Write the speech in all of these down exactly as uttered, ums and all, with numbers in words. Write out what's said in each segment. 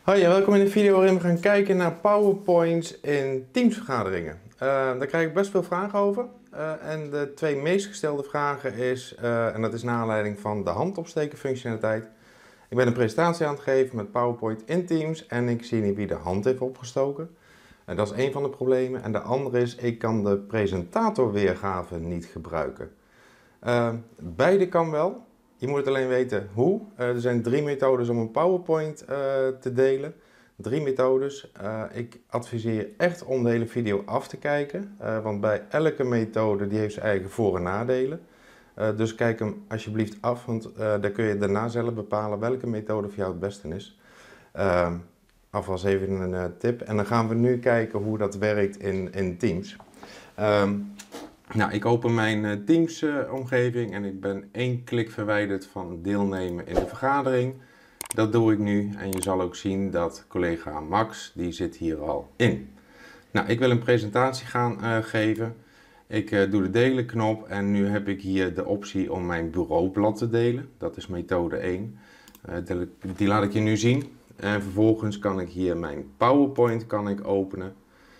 Hoi en welkom in de video waarin we gaan kijken naar PowerPoints in Teams vergaderingen. Uh, daar krijg ik best veel vragen over. Uh, en de twee meest gestelde vragen is, uh, en dat is naar aanleiding van de handopsteken functionaliteit. Ik ben een presentatie aan het geven met PowerPoint in Teams en ik zie niet wie de hand heeft opgestoken. Uh, dat is één van de problemen. En de andere is, ik kan de presentatorweergave niet gebruiken. Uh, beide kan wel. Je moet het alleen weten hoe. Uh, er zijn drie methodes om een PowerPoint uh, te delen. Drie methodes. Uh, ik adviseer echt om de hele video af te kijken. Uh, want bij elke methode die heeft zijn eigen voor- en nadelen. Uh, dus kijk hem alsjeblieft af, want uh, dan kun je daarna zelf bepalen welke methode voor jou het beste is. Uh, alvast even een uh, tip. En dan gaan we nu kijken hoe dat werkt in, in Teams. Um, Nou, ik open mijn uh, Teams uh, omgeving en ik ben één klik verwijderd van deelnemen in de vergadering. Dat doe ik nu en je zal ook zien dat collega Max, die zit hier al in. Nou, ik wil een presentatie gaan uh, geven. Ik uh, doe de delen knop en nu heb ik hier de optie om mijn bureaublad te delen. Dat is methode één. Uh, die, die laat ik je nu zien. En vervolgens kan ik hier mijn PowerPoint kan ik openen.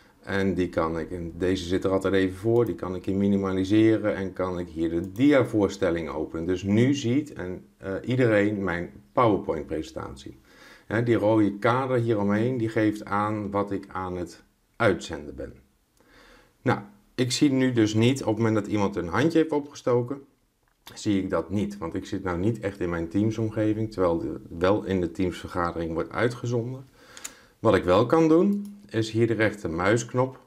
En die kan ik, en deze zit er altijd even voor, die kan ik hier minimaliseren en kan ik hier de dia-voorstelling openen. Dus nu ziet en, uh, iedereen mijn PowerPoint presentatie. Ja, die rode kader hieromheen, die geeft aan wat ik aan het uitzenden ben. Nou, ik zie nu dus niet, op het moment dat iemand een handje heeft opgestoken, zie ik dat niet. Want ik zit nou niet echt in mijn Teams omgeving, terwijl het wel in de Teams vergadering wordt uitgezonden. Wat ik wel kan doen, is hier de rechter muisknop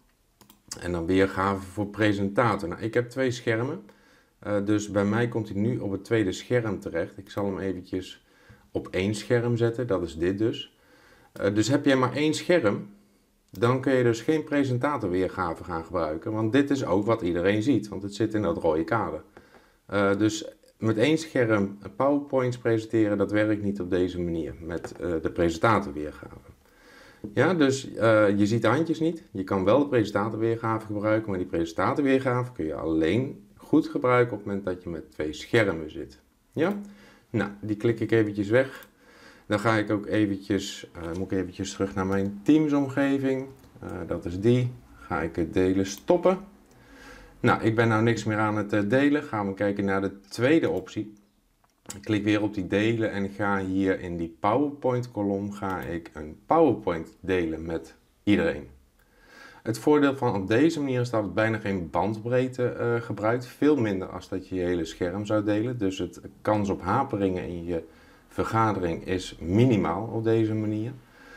en dan weergave voor presentator. Nou, ik heb twee schermen, uh, dus bij mij komt hij nu op het tweede scherm terecht. Ik zal hem eventjes op één scherm zetten, dat is dit dus. Uh, dus heb jij maar één scherm, dan kun je dus geen presentatorweergave gaan gebruiken, want dit is ook wat iedereen ziet, want het zit in dat rode kader. Uh, dus met één scherm PowerPoints presenteren, dat werkt niet op deze manier met uh, de presentatorweergave. Ja, dus uh, je ziet de handjes niet. Je kan wel de presentatorweergave gebruiken, maar die presentatorweergave kun je alleen goed gebruiken op het moment dat je met twee schermen zit. Ja? Nou, die klik ik eventjes weg. Dan ga ik ook eventjes, uh, moet ik eventjes terug naar mijn Teams omgeving. Uh, dat is die. Ga ik het delen stoppen. Nou, ik ben nou niks meer aan het uh, delen. Gaan we kijken naar de tweede optie. Ik klik weer op die delen en ga hier in die PowerPoint kolom ga ik een PowerPoint delen met iedereen. Het voordeel van op deze manier is dat het bijna geen bandbreedte uh, gebruikt. Veel minder als dat je je hele scherm zou delen. Dus het kans op haperingen in je vergadering is minimaal op deze manier.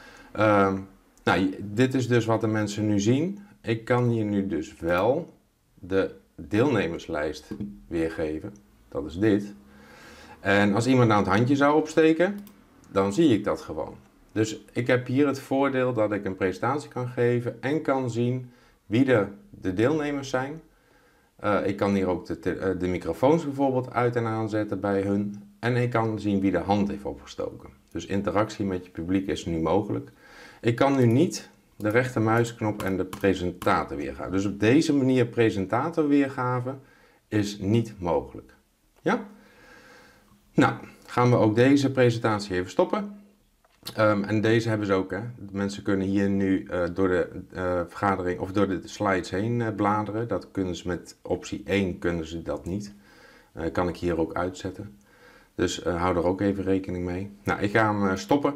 Uh, nou, dit is dus wat de mensen nu zien. Ik kan hier nu dus wel de deelnemerslijst weergeven. Dat is dit. En als iemand nou het handje zou opsteken, dan zie ik dat gewoon. Dus ik heb hier het voordeel dat ik een presentatie kan geven en kan zien wie de, de deelnemers zijn. Uh, ik kan hier ook de, de, de microfoons bijvoorbeeld uit en aanzetten bij hun. En ik kan zien wie de hand heeft opgestoken. Dus interactie met je publiek is nu mogelijk. Ik kan nu niet de rechtermuisknop en de presentator weergave. Dus op deze manier presentator weergave is niet mogelijk. Ja? Nou, gaan we ook deze presentatie even stoppen. Um, en deze hebben ze ook. Hè. De mensen kunnen hier nu uh, door de uh, vergadering of door de slides heen uh, bladeren. Dat kunnen ze met optie één kunnen ze dat niet. Uh, kan ik hier ook uitzetten. Dus uh, hou er ook even rekening mee. Nou, ik ga hem uh, stoppen.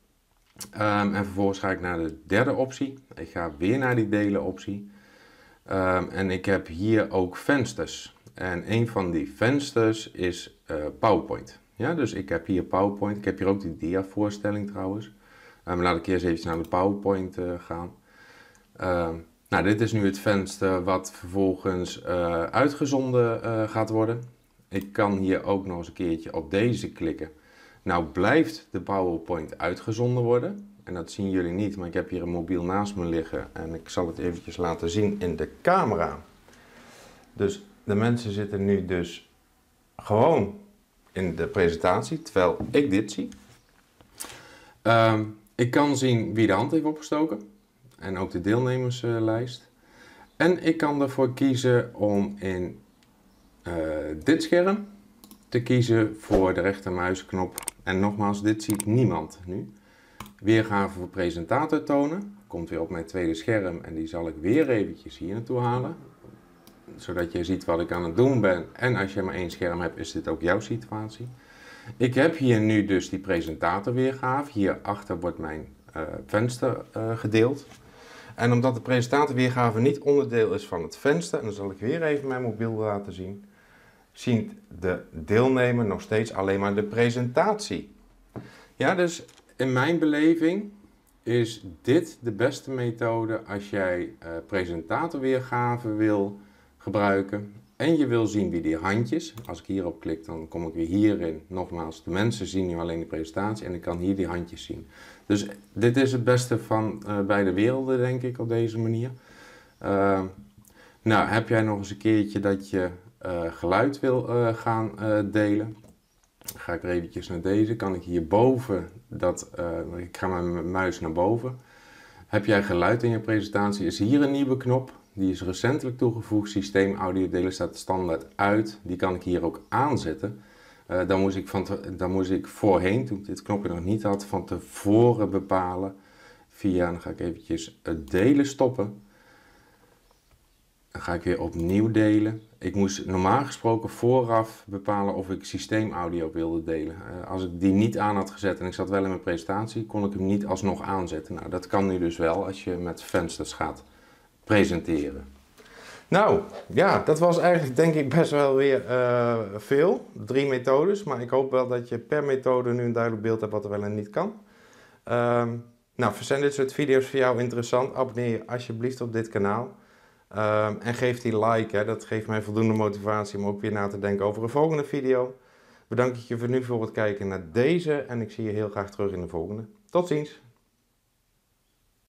Um, en vervolgens ga ik naar de derde optie. Ik ga weer naar die delen optie. Um, en ik heb hier ook vensters. En een van die vensters is uh, PowerPoint. Ja, dus ik heb hier PowerPoint. Ik heb hier ook die dia-voorstelling trouwens. Um, laat ik eerst even naar de PowerPoint uh, gaan. Uh, nou, dit is nu het venster wat vervolgens uh, uitgezonden uh, gaat worden. Ik kan hier ook nog eens een keertje op deze klikken. Nou blijft de PowerPoint uitgezonden worden. En dat zien jullie niet, maar ik heb hier een mobiel naast me liggen. En ik zal het eventjes laten zien in de camera. Dus de mensen zitten nu dus gewoon in de presentatie, terwijl ik dit zie. Um, ik kan zien wie de hand heeft opgestoken. En ook de deelnemerslijst. En ik kan ervoor kiezen om in uh, dit scherm te kiezen voor de rechtermuisknop. En nogmaals, dit ziet niemand nu. weergave voor presentator tonen. Komt weer op mijn tweede scherm en die zal ik weer eventjes hier naartoe halen. Zodat je ziet wat ik aan het doen ben. En als je maar één scherm hebt, is dit ook jouw situatie. Ik heb hier nu dus die presentatorweergave. Hierachter wordt mijn uh, venster uh, gedeeld. En omdat de presentatorweergave niet onderdeel is van het venster, en dan zal ik weer even mijn mobiel laten zien, ziet de deelnemer nog steeds alleen maar de presentatie. Ja, dus in mijn beleving is dit de beste methode als jij uh, presentatorweergave wil gebruiken en je wil zien wie die handjes, als ik hierop klik dan kom ik weer hierin, nogmaals, de mensen zien nu alleen de presentatie en ik kan hier die handjes zien. Dus dit is het beste van uh, beide werelden, denk ik, op deze manier. Uh, nou, heb jij nog eens een keertje dat je uh, geluid wil uh, gaan uh, delen? Dan ga ik er eventjes naar deze, kan ik hierboven, dat, uh, ik ga met mijn muis naar boven. Heb jij geluid in je presentatie, is hier een nieuwe knop. Die is recentelijk toegevoegd, systeem audio delen staat standaard uit. Die kan ik hier ook aanzetten. Uh, dan, moest ik van te, dan moest ik voorheen, toen ik dit knopje nog niet had, van tevoren bepalen. Via, dan ga ik eventjes het delen stoppen. Dan ga ik weer opnieuw delen. Ik moest normaal gesproken vooraf bepalen of ik systeemaudio wilde delen. Uh, als ik die niet aan had gezet en ik zat wel in mijn presentatie, kon ik hem niet alsnog aanzetten. Nou, dat kan nu dus wel als je met vensters gaat presenteren. Nou, ja, dat was eigenlijk denk ik best wel weer uh, veel. Drie methodes, maar ik hoop wel dat je per methode nu een duidelijk beeld hebt wat er wel en niet kan. Um, nou, zijn dit soort video's voor jou interessant? Abonneer je alsjeblieft op dit kanaal. Um, en geef die like, hè. Dat geeft mij voldoende motivatie om ook weer na te denken over een volgende video. Bedank ik je voor nu voor het kijken naar deze en ik zie je heel graag terug in de volgende. Tot ziens!